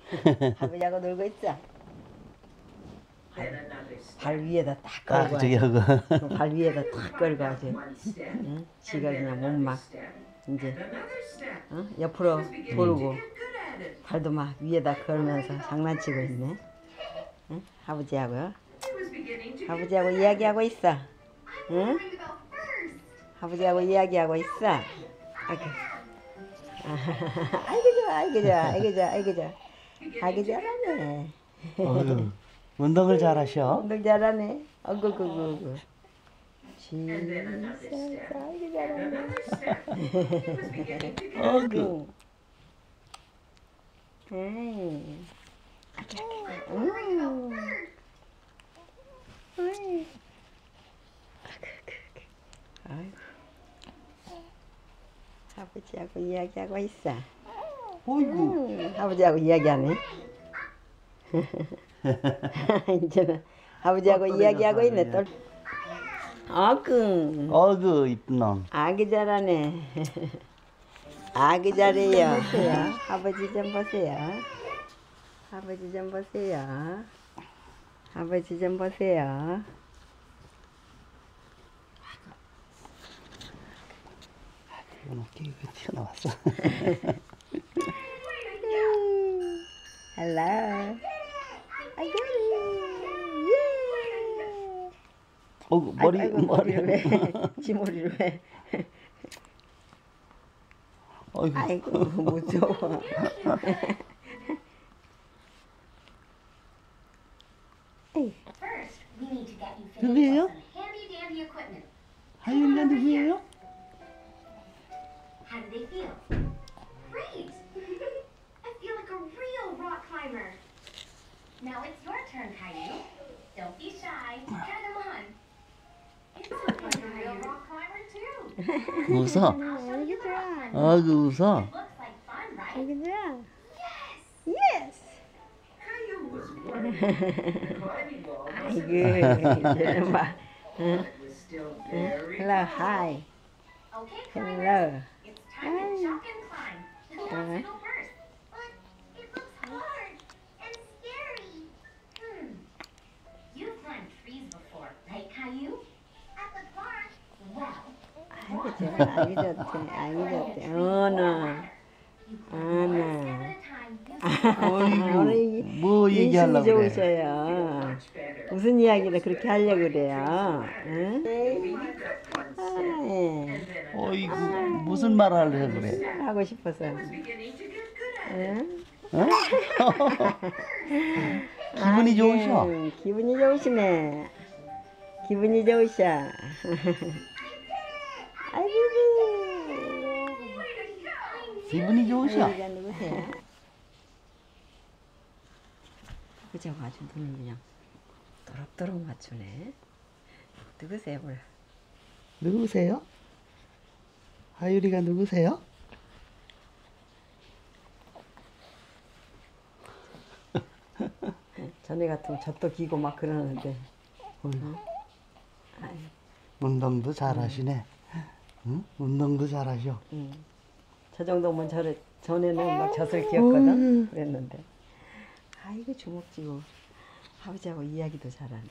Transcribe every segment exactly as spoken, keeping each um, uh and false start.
아버지하고 놀고 있어. 발 위에다 딱 아, 걸고 저기 하지. 하고. 발 위에다 탁 걸고 하지. 응? 지가 그냥 몸 막 이제 어? 옆으로 돌고 발도 막 위에다 걸면서 장난치고 있네. 응? 아버지하고 아버지하고 이야기하고 있어. 응? 아버지하고 이야기하고 있어. 아이고. 아이고 좋아, 아이고 좋아, 아이고 좋아, 아이고 좋아, 아이고 잘하네. 어휴, 운동을 잘하셔. 운동 잘하네. 어구, 구, 구, 구. 진짜, 아이고 잘하네. 어구. 음. 음. 어이. 아이고. 아버지하고 이야기하고 있어. 어이구. 음, 아버지하고 이야기하네. 이제는 아버지하고 이야기하고 있네. 또. 어구. 어구, 이쁜 놈. 아기 잘하네. 아기 잘해요. 아버지 좀 보세요. 아버지 좀 보세요. 아버지 좀 보세요. 이거 끼고 튀어나왔어. Hello. I got it. 예. 어구, 머리, 아이고, 머리. 머리를 왜? 지 머리를 왜? 어이구. 아이고 무서워. 누구예요? 하윤이가 누구예요? How do they feel? Great! I feel like a real rock climber. Now it's your turn, Caillou. Don't be shy. Try them on. It's like a real rock climber too. 웃어. I'll show you the rock climber. 어구, 웃어. It looks like fun, right? 아이고 좋아. Yes! Yes. 아이고 이제는 봐. 응? 응? Hello, hi. Okay, climbers. Hello. It's time to jump and climb. Who wants Uh-huh. to go first? But it looks hard and scary. Hmm. You've climbed trees before, right, Caillou? At the park. Well, 아이고 좋아. 아이고 좋대. 아이고 좋대. 어나. 어나. 어이구, 뭐 인심이 얘기하려고 그래. 좋으셔요. 무슨 이야기를 그렇게 하려고 그래요? 응? 아이, 어이구, 무슨 말 하려고 그래. 하고 싶어서. 응? 어? 기분이 좋으셔. 아이고, 기분이 좋으시네. 기분이 좋으셔. 아이고. 기분이 좋으셔. 아이가 누구세요? 그저 아주 눈을 그냥 또록또록 맞추네. 누구세요, 몰라. 누구세요? 하율이가 누구세요? 전에 같으면 젖도 기고 막 그러는데. 어이구, 아이, 운동도 잘하시네. 응? 운동도 잘하셔. 음. 저 정도면 저래, 전에는 막 젖을 기었거든. 어이. 그랬는데. 아이고 주먹 쥐고 아버지하고 이야기도 잘하네.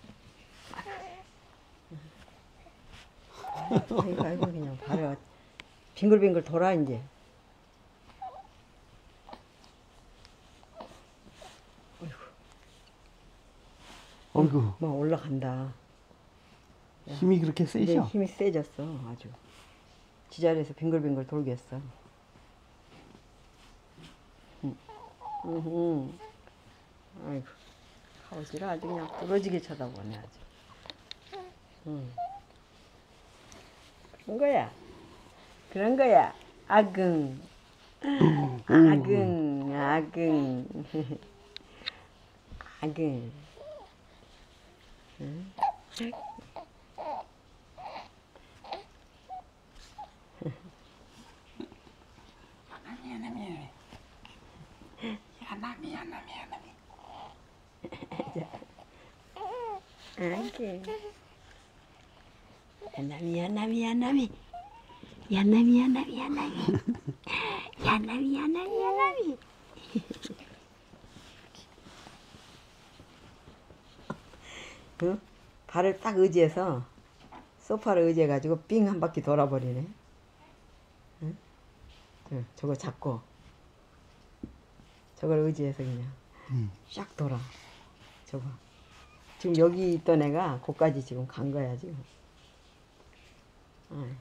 아이고 아이고 그냥 발을 빙글빙글 돌아 이제. 어이구, 막 올라간다. 힘이 그렇게 근데 세셔. 힘이 세졌어 아주. 지자리에서 빙글빙글 돌겠어. 응. 응. 아이고 아버지를 아주 그냥 부러지게 쳐다보네 아주. 응. 그런 거야. 그런 거야. 아긍. 아긍. 아긍. 아긍. 응? 아기. 야나미 야나미 야나미 야나미 야나미 야나미 야나미 야나미 야나미 응? 발을 딱 의지해서 소파를 의지해가지고 삥 한 바퀴 돌아버리네. 응? 저, 저거 잡고 저걸 의지해서 그냥 응. 쫙 돌아. 저거 지금 여기 있던 애가 거기까지 지금 간 거야 지금. 아이,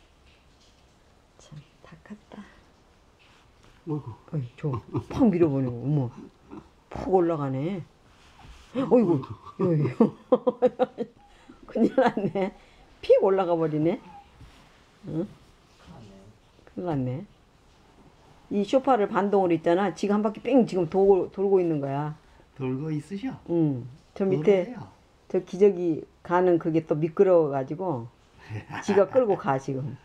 참 다 컸다. 어이구. 어이, 저팍 밀어버리고 어머 푹 올라가네. 어이구 요요 큰일 났네. 픽 올라가 버리네. 응? 큰일 났네. 이 소파를 반동으로 있잖아. 지금 한 바퀴 뺑 지금 도, 돌고 있는 거야. 돌고 있으셔. 응. 저 밑에 돌아요. 저 기저귀 가는 그게 또 미끄러워 가지고 지가 끌고 가 지금.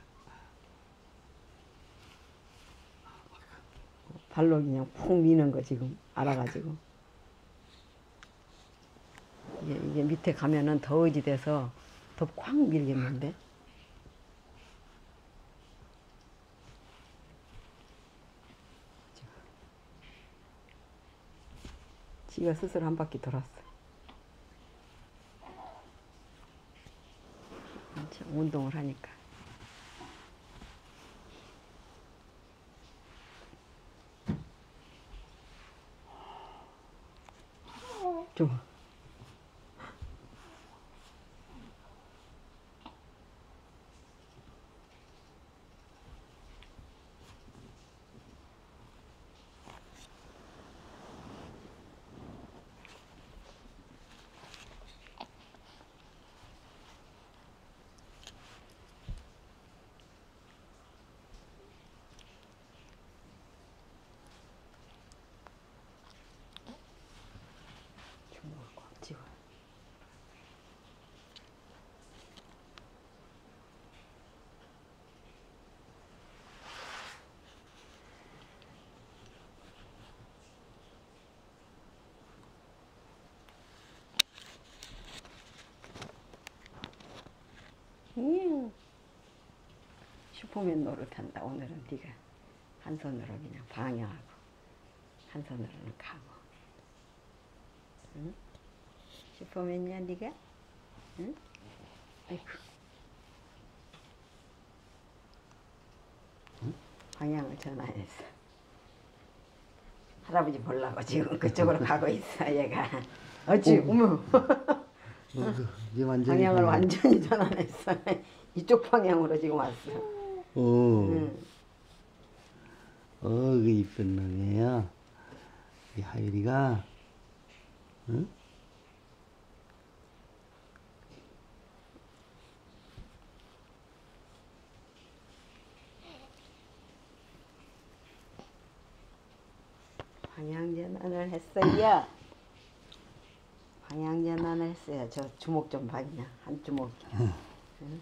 발로 그냥 푹 미는 거 지금 알아가지고. 이게, 이게 밑에 가면은 더 의지돼서 더 꽉 밀겠는데. 지가 스스로 한 바퀴 돌았어. 운동을 하니까. 좀. 주먹을 꽉 쥐고. 음. 슈퍼맨 노릇한다. 오늘은 네가 한 손으로 그냥 방해하고 한 손으로는 가고. 응? 슈퍼맨이야 네가? 응? 아이고. 응? 방향을 전환했어. 할아버지 보려고 지금 그쪽으로 가고 있어 얘가. 어찌 어머. 어이구. 이제 완전히. 방향을 방향. 완전히 전환했어. 이쪽 방향으로 지금 왔어. 오. 응. 어, 그 이쁜 놈이에요. 이 하율이가. 응? 방향 전환을 했어요. 방향 전환을 했어요. 저 주먹 좀 봐 그냥 한 주먹. 응? 응?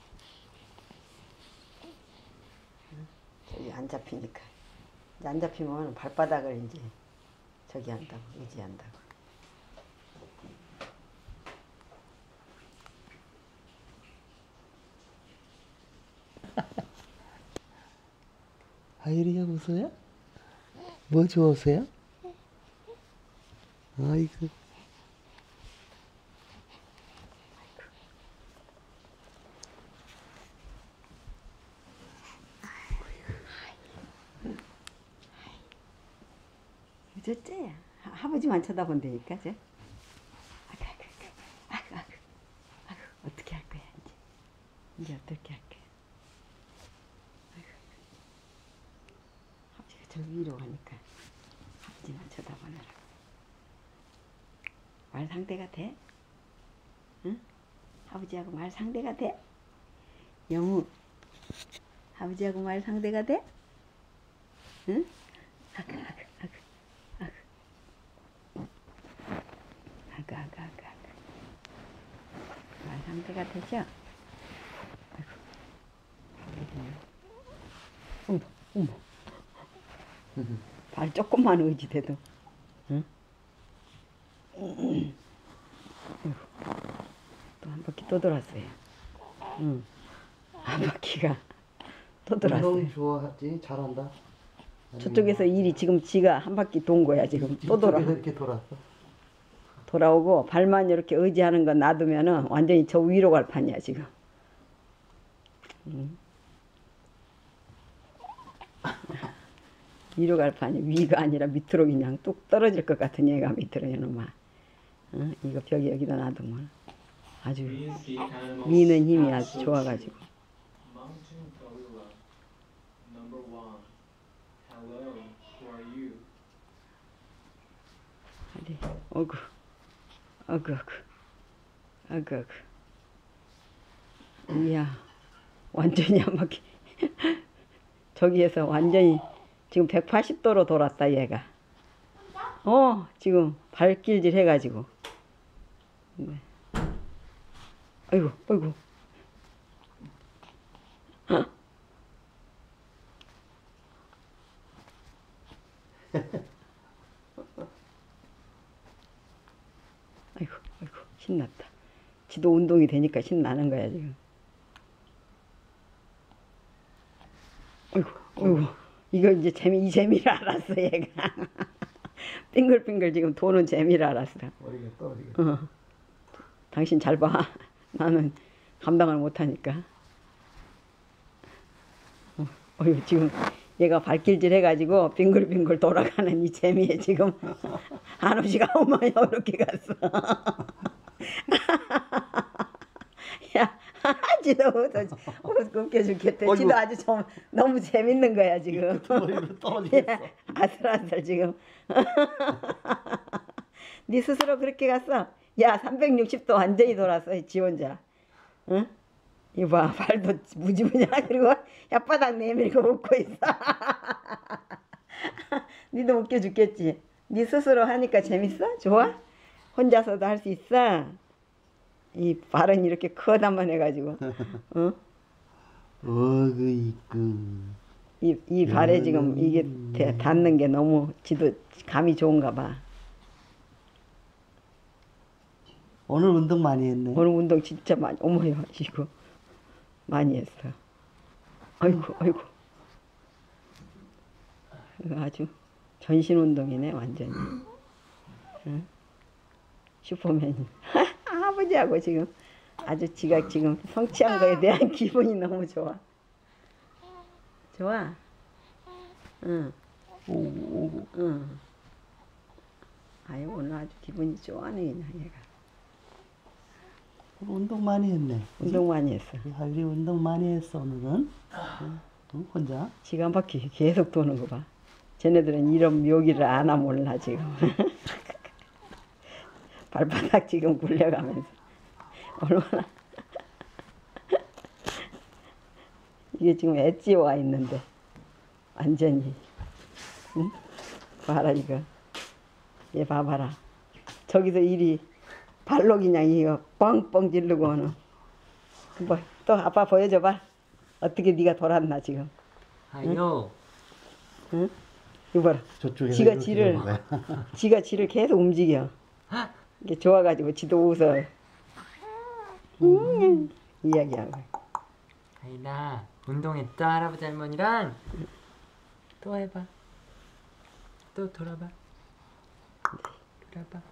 저기 안 잡히니까. 이제 안 잡히면 발바닥을 이제 저기 한다고 의지한다고. 하율이가 웃어요? 뭐 좋으세요? 아이고. 어째 할아버지만 쳐다본다니까 쟤. 아그 아그 아그 아그 아그 어떻게 할 거야 이제. 이제 어떻게 할 거야. 아이고. 아버지가 저 위로 가니까 아버지만 쳐다보느라. 말 상대가 돼? 응? 아버지하고 말 상대가 돼? 영우 아버지하고 말 상대가 돼? 응? 아그 아그 아그 아그 아그 아그 아그 아그 말 상대가 되죠? 아이고 어머 어머 발 조금만 의지돼도 응? 또 한 바퀴 또 돌았어요. 응. 한 바퀴가 또 돌았어요. 운동 좋아하지? 잘한다. 저쪽에서 일이 지금 지가 한 바퀴 돈 거야 지금 또 돌아. 이쪽에서 이렇게 돌았어. 돌아오고 발만 이렇게 의지하는 거 놔두면은 완전히 저 위로 갈 판이야 지금. 음. 위로 갈 판이 위가 아니라 밑으로 그냥 뚝 떨어질 것 같은 얘가 밑으로 이놈아. 어? 이거 벽에 여기다 놔두면 아주 미는 힘이 아주 좋아가지고. Mountain gorilla. Number one. Hello, who are you? 아리, 어구, 어구, 어구, 어구, 어구. 이야, 완전히 한 바퀴. 저기에서 완전히 지금 백팔십 도로 돌았다 얘가. 어, 지금 발길질 해가지고. 네. 아이고, 아이고. 아이고, 아이고, 신났다. 지도 운동이 되니까 신나는 거야, 지금. 아이고, 아이고. 이거 이제 재미, 이 재미를 알았어, 얘가. 빙글빙글 지금 도는 재미를 알았어. 머리가 떨어지겠다. 어. 당신 잘 봐. 나는 감당을 못하니까. 어, 어휴, 지금 얘가 발길질 해가지고 빙글빙글 돌아가는 이 재미에 지금 한우씨가 어머니 이렇게 갔어. 야, 지도 웃겨 죽겠대. 지도 아주 좀 너무 재밌는 거야 지금. 머리로 떨어지겠어. 아슬아슬 지금. 네 스스로 그렇게 갔어. 야, 삼백육십 도 완전히 돌았어, 지 혼자. 응? 이거 봐, 발도 무지무지하. 그리고 혓바닥 내밀고 웃고 있어. 니도 웃겨 죽겠지. 니 스스로 하니까 재밌어? 좋아? 혼자서도 할 수 있어? 이 발은 이렇게 커다만 해가지고. 어? 어그이그. 이, 이 발에 지금 이게 대- 닿는 게 너무 지도 감이 좋은가 봐. 오늘 운동 많이 했네. 오늘 운동 진짜 많이, 어머야, 이거 많이 했어. 아이고, 아이고. 이거 아주 전신 운동이네, 완전히. 응? 슈퍼맨이. 아버지하고 지금 아주 지가 지금 성취한 거에 대한 기분이 너무 좋아. 좋아? 응, 오, 응. 아유, 오늘 아주 기분이 좋아네, 그냥 얘가. 오늘 운동 많이 했네. 운동 많이 했어. 하율이 운동 많이 했어 오늘은. 응? 혼자? 지가 한 바퀴 계속 도는 거 봐. 쟤네들은 이런 묘기를 아나 몰라 지금. 발바닥 지금 굴려가면서 얼마나 이게 지금 엣지 와 있는데 완전히. 응? 봐라 이거. 얘 봐봐라. 저기서 이리 발로 그냥 이거 뻥뻥 지르고는. 뭐 또 아빠 보여줘봐. 어떻게 네가 돌았나 지금. 하요. 응? 이거 봐라. 저쪽에서 지가 이렇게 지를 해보네. 지가 지를 계속 움직여. 이게 좋아가지고 지도 웃어. 음, 이야기하고. 하이나 운동했다 할아버지 할머니랑. 또 해봐. 또 돌아봐. 돌아봐.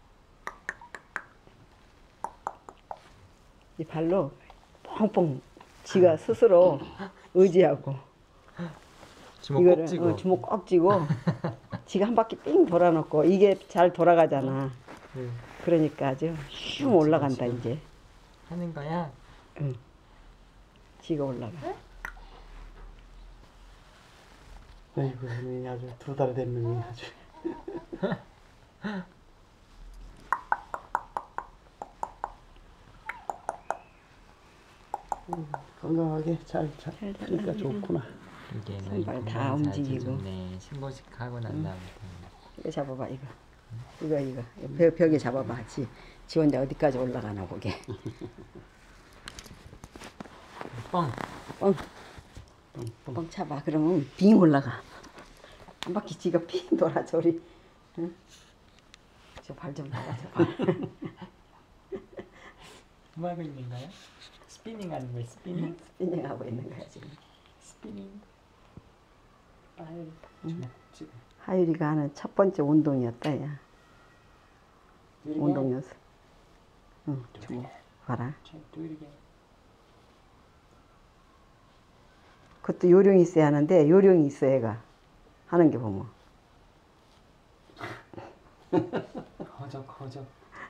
이 발로 뻥뻥 지가 스스로 의지하고 주먹 이거를 꼭 쥐고. 어, 주먹 꼭 쥐고 지가 한 바퀴 삥 돌아놓고 이게 잘 돌아가잖아. 네. 그러니까 아주 슝 올라간다 이제. 하는 거야. 응. 지가 올라가. 아이고 놈이 아주 두 달 된 놈이 아주. 음, 건강하게 잘 잘. 잘 그러니까 좋구나. 이게 너 손발 다 움직이고. 네 신고식 하고 난 다음부터. 이거 잡아봐 이거. 이거 이거 벽, 벽에 잡아봐. 지, 지 혼자 어디까지 올라가나 보게. 뻥. 뻥. 뻥 차봐. 그러면 빙 올라가. 한 바퀴 지가 빙 돌아 저리. 응? 저 발 좀 나가줘 봐. 뭐 하고 있는 거야? 스피닝 하는 거야 스피닝? 스피닝 하고 있는 거야 지금. 스피닝. 아유. 응? 지금. 하율이가 하는 첫 번째 운동이었다 야. Do it again. 운동 연습. 응, Do it 주고 again. 봐라. Check, do it again. 그것도 요령이 있어야 하는데 요령이 있어 얘가 하는 게 보면. 허적 허적.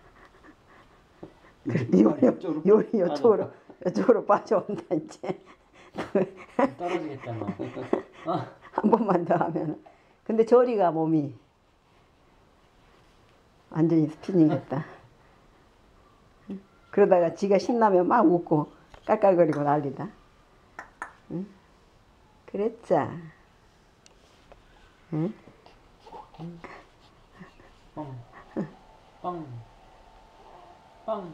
요령 요리 이쪽으로 이쪽으로 빠져온다 이제. 떨어지겠다 너. 어. 한 번만 더 하면. 근데 저리가 몸이 완전히 스피닝했다. 그러다가 지가 신나면 막 웃고 깔깔거리고 난리다. 응? 그랬자. 응? 뻥. 뻥. 뻥.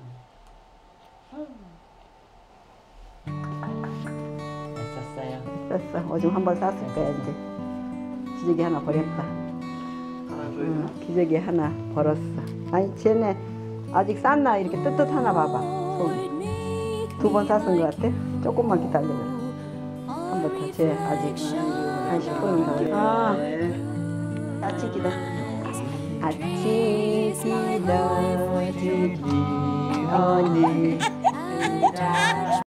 됐었어요. 쌌어. 오줌 한 번 쌌을 거야 이제. 기저귀 하나 버렸다. 응, 기저귀 하나 버렸어. 아니 쟤네 아직 쌌나 이렇게 뜨뜻하나 봐봐. 속이. 두 번 쌌은 것 같아. 조금만 기다려봐. 한 번 더. 쟤 아직 한 십 분은 더. 아, 아치기다. 아치기다. 지기 언니.